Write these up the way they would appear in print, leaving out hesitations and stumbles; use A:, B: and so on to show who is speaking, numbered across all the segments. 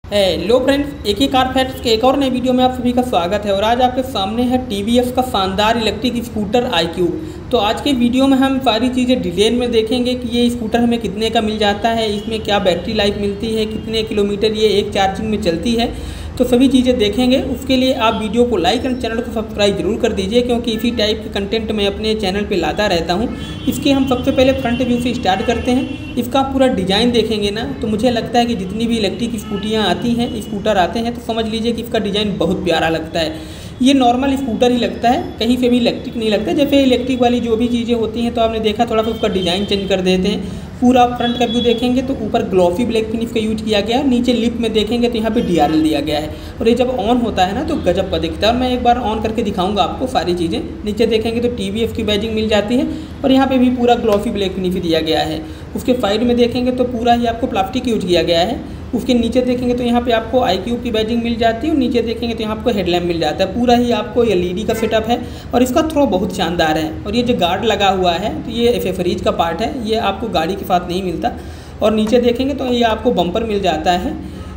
A: Hello friends, एक ही car facts के एक और नई वीडियो में आप सभी का स्वागत है। और आज आपके सामने है टीवीएस का शानदार इलेक्ट्रिक स्कूटर iQube। तो आज के वीडियो में हम सारी चीज़ें डिटेल में देखेंगे कि ये स्कूटर हमें कितने का मिल जाता है, इसमें क्या बैटरी लाइफ मिलती है, कितने किलोमीटर ये एक चार्जिंग में चलती है, तो सभी चीज़ें देखेंगे। उसके लिए आप वीडियो को लाइक और चैनल को सब्सक्राइब जरूर कर दीजिए, क्योंकि इसी टाइप के कंटेंट मैं अपने चैनल पे लाता रहता हूँ। इसके हम सबसे पहले फ्रंट व्यू से स्टार्ट करते हैं। इसका पूरा डिज़ाइन देखेंगे ना, तो मुझे लगता है कि जितनी भी इलेक्ट्रिक स्कूटियाँ आती हैं, स्कूटर आते हैं, तो समझ लीजिए कि इसका डिज़ाइन बहुत प्यारा लगता है। ये नॉर्मल स्कूटर ही लगता है, कहीं से भी इलेक्ट्रिक नहीं लगता। जैसे इलेक्ट्रिक वाली जो भी चीज़ें होती हैं, तो आपने देखा थोड़ा सा उसका डिज़ाइन चेंज कर देते हैं। पूरा फ्रंट का व्यू देखेंगे तो ऊपर ग्लॉसी ब्लैक फिनिश का यूज किया गया है, नीचे लिप में देखेंगे तो यहाँ पे DRL दिया गया है। और ये जब ऑन होता है ना, तो गजब का दिखता है। और मैं एक बार ऑन करके दिखाऊंगा आपको सारी चीज़ें। नीचे देखेंगे तो TVS की बैजिंग मिल जाती है, और यहाँ पे भी पूरा ग्लॉसी ब्लैक फिनिश दिया गया है। उसके साइड में देखेंगे तो पूरा ही आपको प्लास्टिक यूज किया गया है। उसके नीचे देखेंगे तो यहाँ पे आपको iQube की बैजिंग मिल जाती है, और नीचे देखेंगे तो यहाँ आपको हेडलैम्प मिल जाता है। पूरा ही आपको LED का सेटअप है, और इसका थ्रो बहुत शानदार है। और ये जो गार्ड लगा हुआ है, तो ये एक्सेसरीज का पार्ट है, ये आपको गाड़ी के साथ नहीं मिलता। और नीचे देखेंगे तो ये आपको बम्पर मिल जाता है।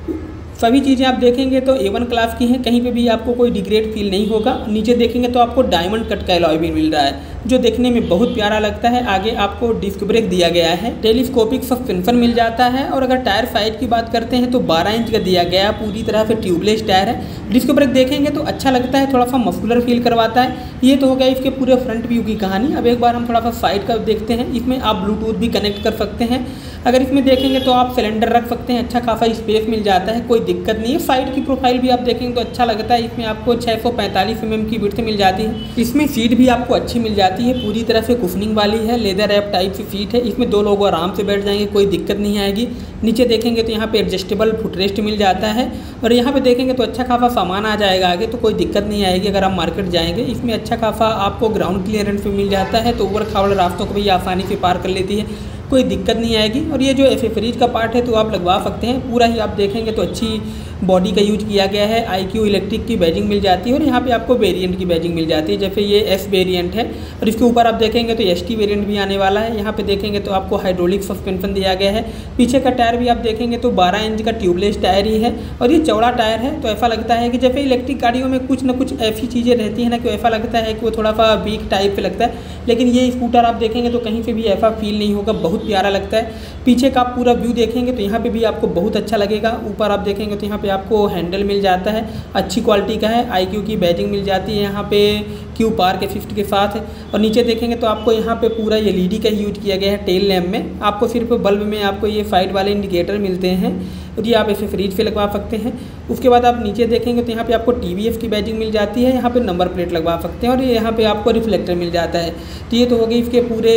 A: सभी चीज़ें आप देखेंगे तो A1 क्लास की हैं, कहीं पे भी आपको कोई डिग्रेड फील नहीं होगा। नीचे देखेंगे तो आपको डायमंड कट का अलॉय भी मिल रहा है, जो देखने में बहुत प्यारा लगता है। आगे आपको डिस्क ब्रेक दिया गया है, टेलीस्कोपिक सस्पेंशन मिल जाता है। और अगर टायर साइज की बात करते हैं तो 12 इंच का दिया गया है, पूरी तरह से ट्यूबलेस टायर है। डिस्क ब्रेक देखेंगे तो अच्छा लगता है, थोड़ा सा मस्कुलर फील करवाता है। ये तो हो गया इसके पूरे फ्रंट व्यू की कहानी। अब एक बार हम थोड़ा सा साइड का देखते हैं। इसमें आप ब्लूटूथ भी कनेक्ट कर सकते हैं। अगर इसमें देखेंगे तो आप सिलेंडर रख सकते हैं, अच्छा खासा स्पेस मिल जाता है, कोई दिक्कत नहीं है। साइड की प्रोफाइल भी आप देखेंगे तो अच्छा लगता है। इसमें आपको 645 mm की विड्थ मिल जाती है। इसमें सीट भी आपको अच्छी मिल जाती है, पूरी तरह से कुशनिंग वाली है, लेदर रैप टाइप की सीट है। इसमें दो लोग आराम से बैठ जाएंगे, कोई दिक्कत नहीं आएगी। नीचे देखेंगे तो यहाँ पे एडजस्टेबल फुटरेस्ट मिल जाता है, और यहाँ पे देखेंगे तो अच्छा खासा सामान आ जाएगा आगे, तो कोई दिक्कत नहीं आएगी अगर आप मार्केट जाएंगे। इसमें अच्छा खासा आपको ग्राउंड क्लियरेंस भी मिल जाता है, तो ऊबड़ खाबड़ रास्तों को भी आसानी से पार कर लेती है, कोई दिक्कत नहीं आएगी। और ये जो एक्सेसरीज का पार्ट है तो आप लगवा सकते हैं। पूरा ही आप देखेंगे तो अच्छी बॉडी का यूज किया गया है। iQube इलेक्ट्रिक की बैजिंग मिल जाती है, और यहाँ पे आपको वेरिएंट की बैजिंग मिल जाती है। जैसे ये S वेरिएंट है, और इसके ऊपर आप देखेंगे तो ST वेरिएंट भी आने वाला है। यहाँ पे देखेंगे तो आपको हाइड्रोलिक सस्पेंशन दिया गया है। पीछे का टायर भी आप देखेंगे तो 12 इंच का ट्यूबलेस टायर ही है, और ये चौड़ा टायर है। तो ऐसा लगता है कि जैसे इलेक्ट्रिक गाड़ियों में कुछ ना कुछ ऐसी चीज़ें रहती है ना, कि ऐसा लगता है कि वो थोड़ा सा वीक टाइप पे लगता है, लेकिन ये स्कूटर आप देखेंगे तो कहीं से भी ऐसा फील नहीं होगा, बहुत प्यारा लगता है। पीछे का आप पूरा व्यू देखेंगे तो यहाँ पे भी आपको बहुत अच्छा लगेगा। ऊपर आप देखेंगे तो यहाँ पे आपको हैंडल मिल जाता है, अच्छी क्वालिटी का है। iQube की बैजिंग मिल जाती है यहाँ पे Q पार्क असिस्ट के साथ। और नीचे देखेंगे तो आपको यहाँ पे पूरा LED का यूज किया गया है। टेल लैम्प में आपको सिर्फ बल्ब में आपको ये साइड वाले इंडिकेटर मिलते हैं, और ये आप ऐसे फ्रीज पे लगवा सकते हैं। उसके बाद आप नीचे देखेंगे तो यहाँ पे आपको TVS की बैजिंग मिल जाती है, यहाँ पे नंबर प्लेट लगवा सकते हैं, और ये यहाँ पे आपको रिफ्लेक्टर मिल जाता है। तो ये तो हो गई इसके पूरे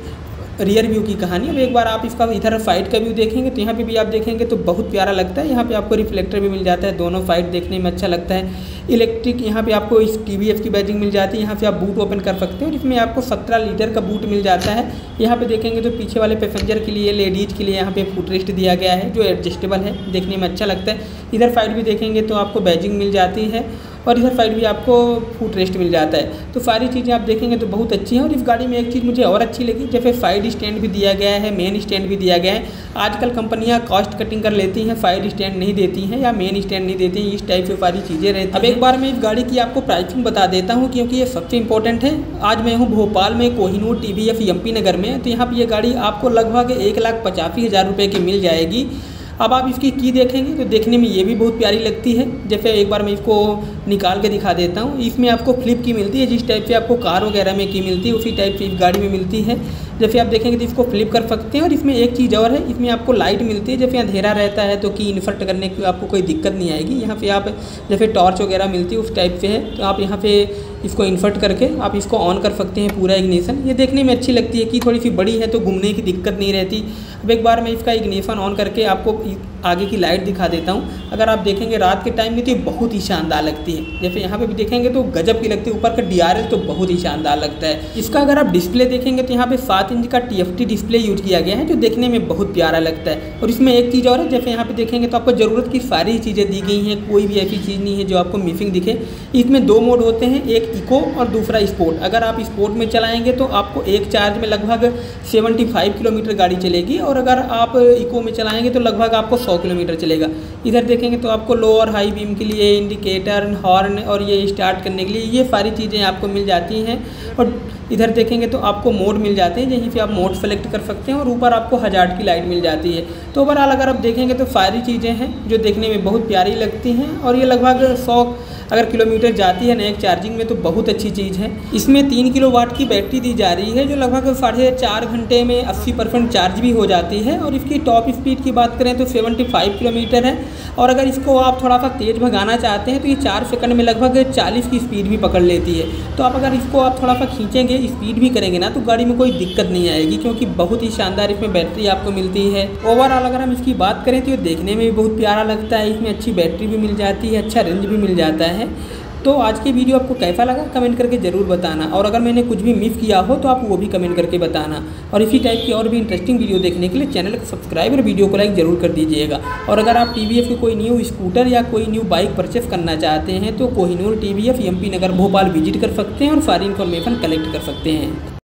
A: रियर व्यू की कहानी। अब एक बार आप इसका इधर साइड का व्यू देखेंगे तो यहाँ पे भी आप देखेंगे तो बहुत प्यारा लगता है। यहाँ पे आपको रिफ्लेक्टर भी मिल जाता है, दोनों साइड देखने में अच्छा लगता है। इलेक्ट्रिक यहाँ पे आपको इस TVS की बैजिंग मिल जाती है। यहाँ से आप बूट ओपन कर सकते हो, और इसमें आपको 17 लीटर का बूट मिल जाता है। यहाँ पे देखेंगे तो पीछे वाले पैसेंजर के लिए, लेडीज़ के लिए यहाँ पे फुटरेस्ट दिया गया है, जो एडजस्टेबल है, देखने में अच्छा लगता है। इधर साइड भी देखेंगे तो आपको बैजिंग मिल जाती है, और इधर साइड भी आपको फुटरेस्ट मिल जाता है। तो सारी चीज़ें आप देखेंगे तो बहुत अच्छी हैं। और इस गाड़ी में एक चीज़ मुझे और अच्छी लगी, जैसे साइड स्टैंड भी दिया गया है, मेन स्टैंड भी दिया गया है। आजकल कंपनियां कॉस्ट कटिंग कर लेती हैं, साइड स्टैंड नहीं देती हैं या मेन स्टैंड नहीं देती हैं, इस टाइप से सारी चीज़ें रहती हैं। अब एक बार मैं इस गाड़ी की आपको प्राइसिंग बता देता हूँ, क्योंकि ये सबसे इंपॉर्टेंट है। आज मैं हूँ भोपाल में, कोहिनूर TVS MP नगर में। तो यहाँ पर ये गाड़ी आपको लगभग 1,85,000 रुपये की मिल जाएगी। अब आप इसकी की देखेंगे तो देखने में ये भी बहुत प्यारी लगती है। जैसे एक बार मैं इसको निकाल के दिखा देता हूँ। इसमें आपको फ्लिप की मिलती है, जिस टाइप से आपको कार वगैरह में की मिलती है, उसी टाइप से इस गाड़ी में मिलती है। जैसे आप देखेंगे तो इसको फ्लिप कर सकते हैं। और इसमें एक चीज़ और है, इसमें आपको लाइट मिलती है। जैसे अंधेरा रहता है तो की इन्वर्ट करने की आपको कोई दिक्कत नहीं आएगी। यहाँ पे आप जैसे टॉर्च वगैरह मिलती है, उस टाइप से है, तो आप यहाँ पे इसको इन्वर्ट करके आप इसको ऑन कर सकते हैं, पूरा इग्निशन। ये देखने में अच्छी लगती है कि थोड़ी सी बड़ी है तो घूमने की दिक्कत नहीं रहती। अब एक बार मैं इसका इग्निशन ऑन करके आपको आगे की लाइट दिखा देता हूँ। अगर आप देखेंगे रात के टाइम में तो ये बहुत ही शानदार लगती है। जैसे यहाँ पे भी देखेंगे तो गजब की लगती है। ऊपर का DRL तो बहुत ही शानदार लगता है। इसका अगर आप डिस्प्ले देखेंगे तो यहाँ पे 7 इंच का TFT डिस्प्ले यूज किया गया है, जो देखने में बहुत प्यारा लगता है। और इसमें एक चीज़ और है, जैसे यहाँ पे देखेंगे तो आपको ज़रूरत की सारी चीज़ें दी गई हैं, कोई भी ऐसी चीज़ नहीं है जो आपको मिसिंग दिखे। इसमें 2 मोड होते हैं, एक इको और दूसरा स्पोर्ट। अगर आप स्पोर्ट में चलाएंगे तो आपको एक चार्ज में लगभग 75 किलोमीटर गाड़ी चलेगी, और अगर आप इको में चलाएंगे तो लगभग आपको 100 किलोमीटर चलेगा। इधर देखेंगे तो आपको लो और हाई बीम के लिए इंडिकेटर, हॉर्न और ये स्टार्ट करने के लिए ये सारी चीज़ें आपको मिल जाती हैं। और इधर देखेंगे तो आपको मोड मिल जाते हैं, यहीं पे आप मोड सेलेक्ट कर सकते हैं और ऊपर आपको हजार्ड की लाइट मिल जाती है। तो ओवरऑल अगर आप देखेंगे तो सारी चीज़ें हैं जो देखने में बहुत प्यारी लगती हैं और ये लगभग 100 अगर किलोमीटर जाती है नेक चार्जिंग में तो बहुत अच्छी चीज़ है। इसमें 3 किलोवाट की बैटरी दी जा रही है जो लगभग 4.5 घंटे में 80% चार्ज भी हो जाती है। और इसकी टॉप स्पीड की बात करें तो 75 किलोमीटर है और अगर इसको आप थोड़ा सा तेज़ भगाना चाहते हैं तो ये 4 सेकंड में लगभग 40 की स्पीड भी पकड़ लेती है। तो आप अगर इसको आप थोड़ा सा खींचेंगे, स्पीड भी करेंगे ना, तो गाड़ी में कोई दिक्कत नहीं आएगी क्योंकि बहुत ही शानदार इसमें बैटरी आपको मिलती है। ओवरऑल अगर हम इसकी बात करें तो ये देखने में भी बहुत प्यारा लगता है, इसमें अच्छी बैटरी भी मिल जाती है, अच्छा रेंज भी मिल जाता है। तो आज की वीडियो आपको कैसा लगा कमेंट करके ज़रूर बताना और अगर मैंने कुछ भी मिस किया हो तो आप वो भी कमेंट करके बताना। और इसी टाइप की और भी इंटरेस्टिंग वीडियो देखने के लिए चैनल को सब्सक्राइब और वीडियो को लाइक ज़रूर कर दीजिएगा। और अगर आप TVS की कोई न्यू स्कूटर या कोई न्यू बाइक परचेस करना चाहते हैं तो Kohinoor TVS MP Nagar Bhopal visit कर सकते हैं और सारी इन्फॉर्मेशन कलेक्ट कर सकते हैं।